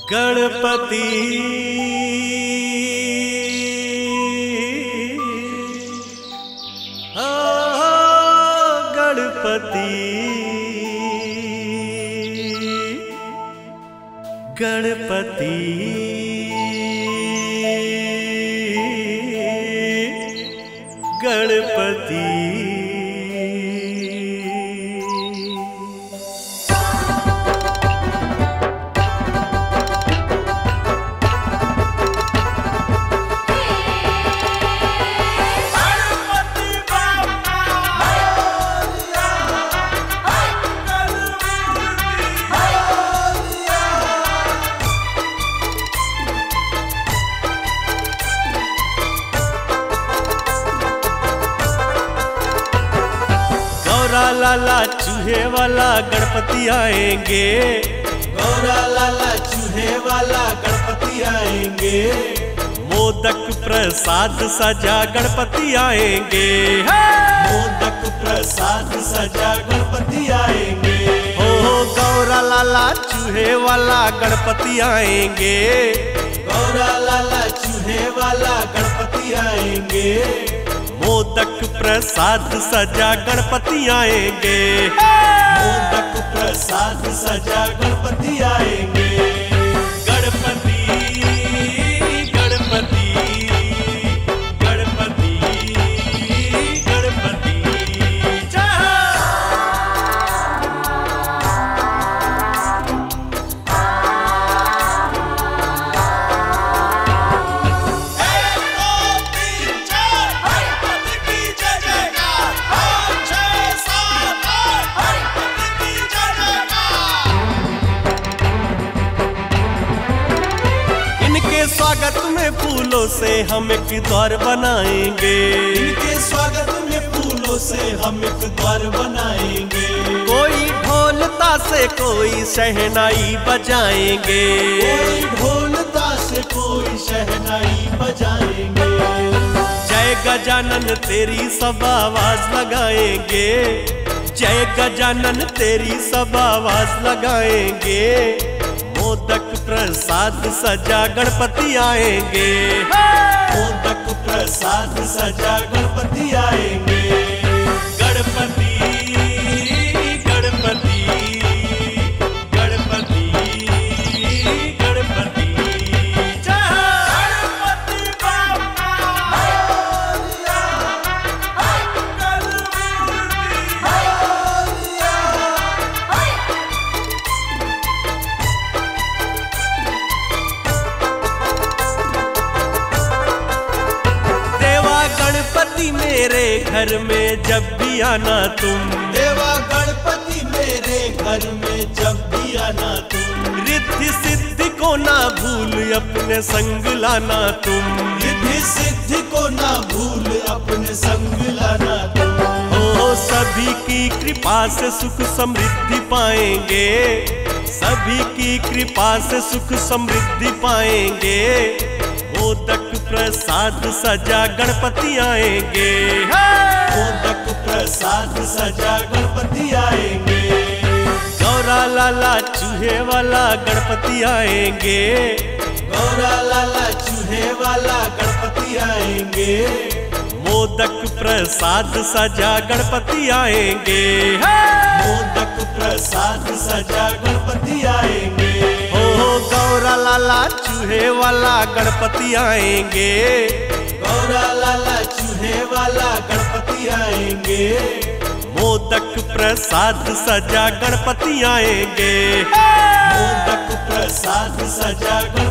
गणपति गणपति गणपति गणपति गौरा लाला चूहे वाला गणपति आएंगे, गौरा लाला चूहे वाला गणपति आएंगे, मोदक प्रसाद सजा गणपति आएंगे, मोदक प्रसाद सजा गणपति आएंगे। हो गौरा लाला चूहे वाला गणपति आएंगे, गौरा लाला चूहे वाला गणपति आएंगे, मोदक प्रसाद सजा गणपति आएंगे, मोदक प्रसाद सजा गणपति आएंगे। गणपति गणपति गणपति गणपति स्वागत में फूलों से हम एक द्वार बनाएंगे, इनके स्वागत में फूलों से हम एक द्वार बनाएंगे, कोई ढोलता से कोई शहनाई बजाएंगे, कोई ढोलता से कोई शहनाई बजाएंगे। जय गजानन तेरी सब आवाज लगाएंगे, जय गजानन तेरी सब आवाज लगाएंगे, मोदक प्रसाद सजा गणपति आएंगे, मोदक प्रसाद सजा गणपति आएंगे। गणपति गणपति गणपति गणपति गणपति मेरे घर में जब भी आना तुम, देवा गणपति मेरे घर में जब भी आना तुम, रिद्धि सिद्धि को ना भूल अपने संग लाना तुम, रिद्धि सिद्धि को ना भूल अपने संग लाना तुम। ओ सभी की कृपा से सुख समृद्धि पाएंगे, सभी की कृपा से सुख समृद्धि पाएंगे, मोदक प्रसाद सजा गणपति आएंगे, मोदक प्रसाद सजा गणपति आएंगे। गौरा लाला चूहे वाला गणपति आएंगे, गौरा लाला चूहे वाला गणपति आएंगे, मोदक प्रसाद सजा गणपति आएंगे, मोदक प्रसाद सजा गणपति आएंगे। गौरा लाला चूहे वाला गणपति आएंगे, गौरा लाला चूहे वाला गणपति आएंगे, मोदक प्रसाद सजा गणपति आएंगे, मोदक प्रसाद सजा गणपति